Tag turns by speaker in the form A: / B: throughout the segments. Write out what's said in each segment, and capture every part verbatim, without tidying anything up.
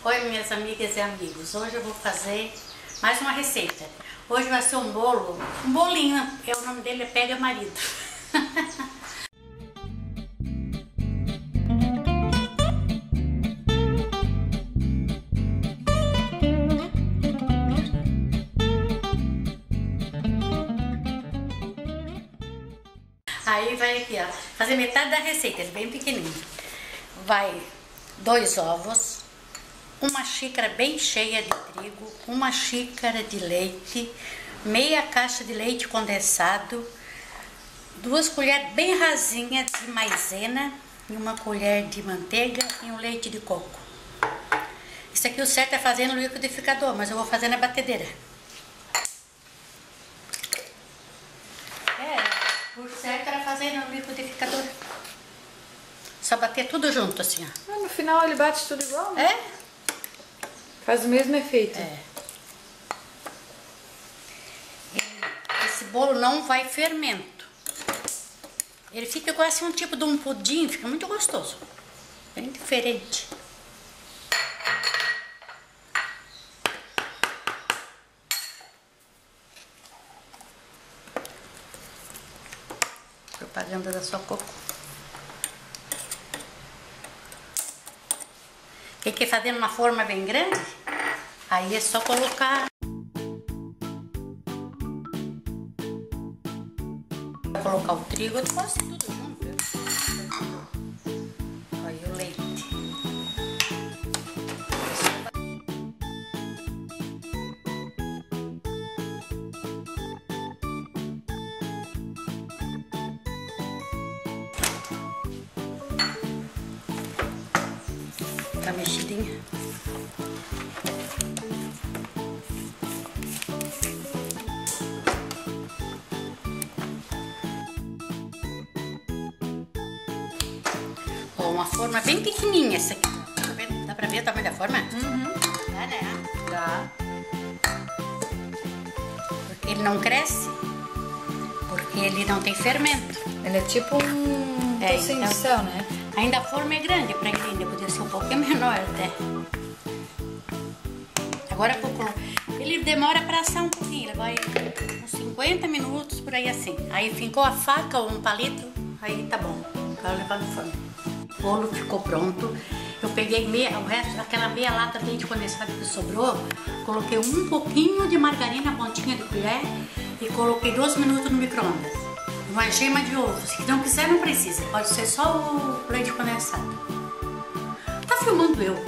A: Oi, minhas amigas e amigos, hoje eu vou fazer mais uma receita. Hoje vai ser um bolo, um bolinho, é, o nome dele é Pega Marido. Aí vai aqui, ó, fazer metade da receita, ele é bem pequenininho. Vai dois ovos, uma xícara bem cheia de trigo, uma xícara de leite, meia caixa de leite condensado, duas colheres bem rasinhas de maisena e uma colher de manteiga e um leite de coco. Isso aqui o certo é fazer no liquidificador, mas eu vou fazer na batedeira. É, o certo era fazer no liquidificador. Só bater tudo junto assim, ó.
B: Ah, no final ele bate tudo igual, né?
A: É?
B: Faz o mesmo efeito.
A: É. Esse bolo não vai fermento. Ele fica igual assim um tipo de um pudim, fica muito gostoso. Bem diferente. Propaganda da sua Coco. Quem quer fazer numa forma bem grande, aí é só colocar. Vou colocar o trigo, quase tudo junto. Aí o leite. Tá mexidinha. Ó, uma forma bem pequenininha essa aqui. Dá pra ver, dá pra ver o tamanho da forma?
B: Uhum.
A: Dá, né?
B: Dá.
A: Porque ele não cresce, porque ele não tem fermento.
B: Ele é tipo um
A: É,
B: docinho
A: então-
B: de céu, né?
A: Ainda a forma é grande pra ele, ainda podia ser um pouquinho menor até. Agora eu vou colocar. Ele demora pra assar um pouquinho, ele vai uns cinquenta minutos por aí assim. Aí ficou a faca ou um palito, aí tá bom. Agora levar no forno. O bolo ficou pronto. Eu peguei meia, o resto, aquela meia lata de leite condensado que sobrou, coloquei um pouquinho de margarina, pontinha de colher e coloquei doze minutos no micro-ondas. Uma gema de ovo. Se não quiser, não precisa. Pode ser só o leite condensado. Tá filmando eu.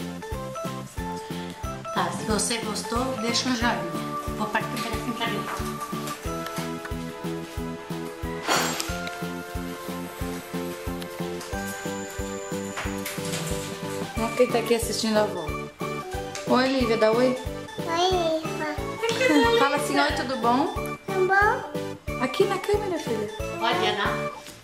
A: Tá, se você gostou, deixa um joinha. Vou partir um pedacinho pra dentro.
B: Vamos quem tá aqui assistindo a avó. Oi, Lívia, dá oi.
C: Oi, Iva.
B: Fala assim, oi, tudo bom?
C: Tudo bom?
B: Aqui na câmera, filha.
A: Pode, Ana?